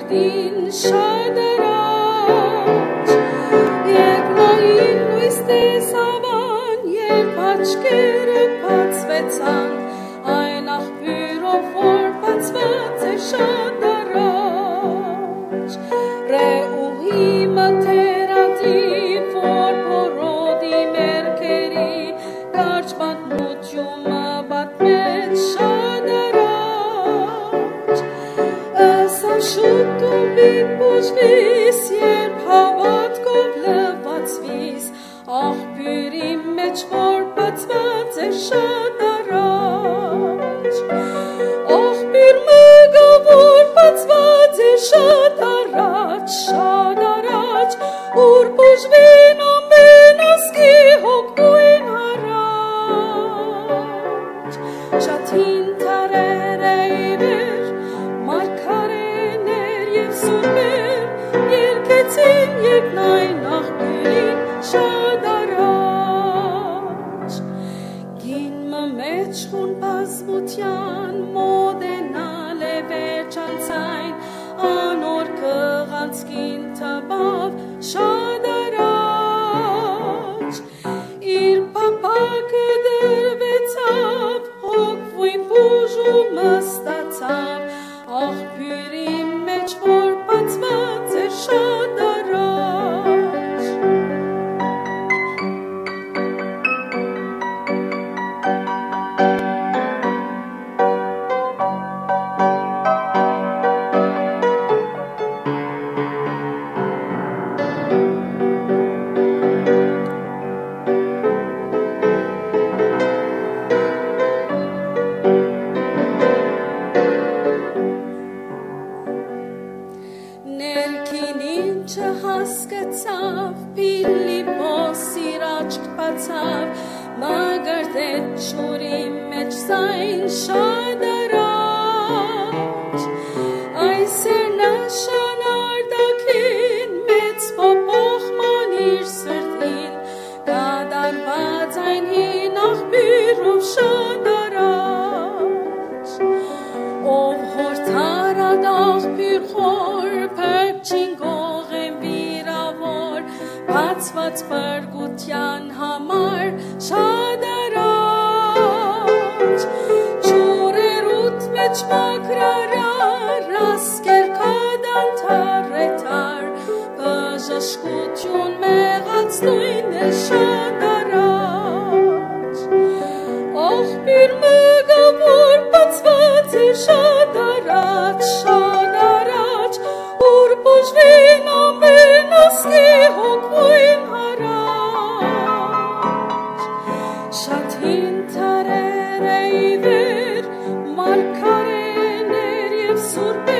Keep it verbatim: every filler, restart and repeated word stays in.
Սրդին շատ առաջ, երբ նային լույս տեսավան, երբ աչքերը բացվեցան, այն աղբյուրով, որ բացված էր շատ առաջ, ռեուհի մթերադիվ, որ փորոդի մերքերի, կարճ պատմությունը պատմեց շատ առաջ, ըսան շուտ ու բիտ բուժվիս, երբ հավատքով լվացվիս, աղբյուրի մեջ, որ բացված էր շատ առաջ, աղբյուր մգա, որ բացված էր շատ առաջ, շատ առաջ, ուր բուժվին ամեն ասկի հոգնույն առաջ, շատ հին թարեր էիվեր, մարգարեներ և սուրբեր, երգեցին երկնային աղբյուրին շատ առաջ, գին մեջ խուն բազմության, մոդենալ է վերջանցայն, անոր կղանցքին թվավ շատ առաջ, իր պապակը դրվեցավ, հոգվույն բուժումը ստացավ, աղբյուրի մեջ, որ բացված էր շատ առաջ, ներքին ինչը հասկացավ, Փիլիպոս իր աչք բացավ, մգրտեց ջուրի մեջ զայն շատ առաջ, այս էր նշան արտաքին, մեծ փոփոխման իր սրտին, կատարված այն հին աղբյուրով շատ առաջ, ով հորթարად աղբյուր խոր, փրկչին գողեն վիրավոր, բացված բրգության համար շատ առաջ, ջուրերուտ մեջ մաքրարար, ասկեր կադան թարեթար, բժշկություն մեղացնույն է շատ առաջ, աղբյուր մգա, որ բացված է շատ առաջ, շատ առաջ, ուր բուժվին ամեն ասկի հոգնույն առաջ, շատ հին թարեր էիվեր, մարգարեներ և սուրբեր,